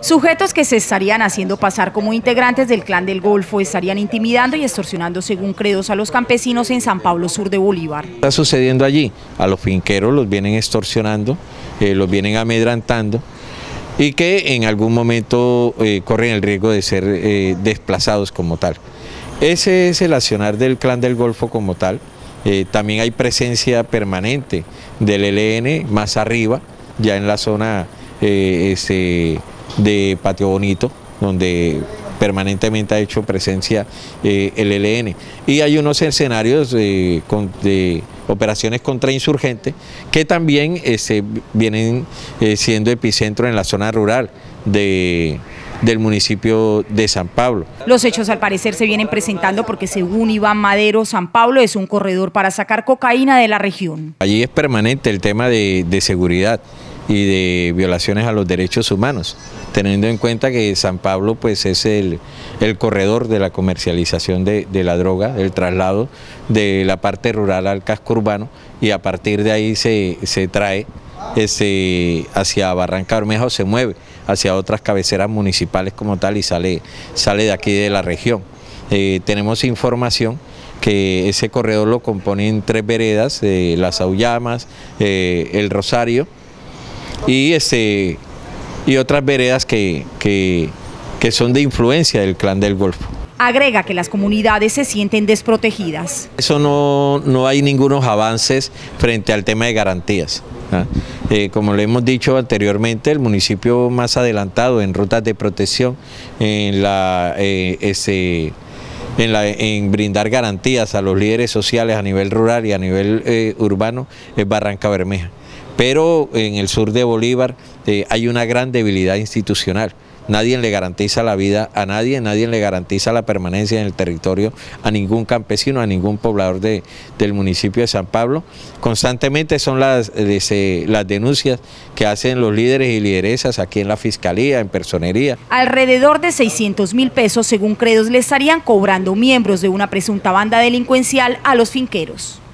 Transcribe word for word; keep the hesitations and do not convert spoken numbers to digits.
Sujetos que se estarían haciendo pasar como integrantes del Clan del Golfo estarían intimidando y extorsionando según credos a los campesinos en San Pablo Sur de Bolívar. ¿Qué está sucediendo allí? A los finqueros los vienen extorsionando, eh, los vienen amedrantando y que en algún momento eh, corren el riesgo de ser eh, desplazados como tal. Ese es el accionar del Clan del Golfo como tal. Eh, también hay presencia permanente del E L N más arriba, ya en la zona eh, este, de Patio Bonito, donde permanentemente ha hecho presencia eh, el E L N. Y hay unos escenarios eh, con, de operaciones contra insurgentes que también este, vienen eh, siendo epicentro en la zona rural de... del municipio de San Pablo. Los hechos al parecer se vienen presentando porque según Iván Madero, San Pablo es un corredor para sacar cocaína de la región. Allí es permanente el tema de, de seguridad y de violaciones a los derechos humanos, teniendo en cuenta que San Pablo pues, es el, el corredor de la comercialización de, de la droga, del traslado de la parte rural al casco urbano, y a partir de ahí se, se trae Este, hacia Barranca Bermeja, o se mueve hacia otras cabeceras municipales como tal y sale, sale de aquí de la región. Eh, tenemos información que ese corredor lo componen tres veredas, eh, Las Auyamas, eh, El Rosario y, este, y otras veredas que, que, que son de influencia del Clan del Golfo. Agrega que las comunidades se sienten desprotegidas. Eso no, no hay ningunos avances frente al tema de garantías. ¿Ah? Eh, como le hemos dicho anteriormente, el municipio más adelantado en rutas de protección, en, la, eh, ese, en, la, en brindar garantías a los líderes sociales a nivel rural y a nivel eh, urbano, es Barranca Bermeja. Pero en el sur de Bolívar eh, hay una gran debilidad institucional. Nadie le garantiza la vida a nadie, nadie le garantiza la permanencia en el territorio a ningún campesino, a ningún poblador de, del municipio de San Pablo. Constantemente son las, las denuncias que hacen los líderes y lideresas aquí en la Fiscalía, en Personería. Alrededor de seiscientos mil pesos, según credos, le estarían cobrando miembros de una presunta banda delincuencial a los finqueros.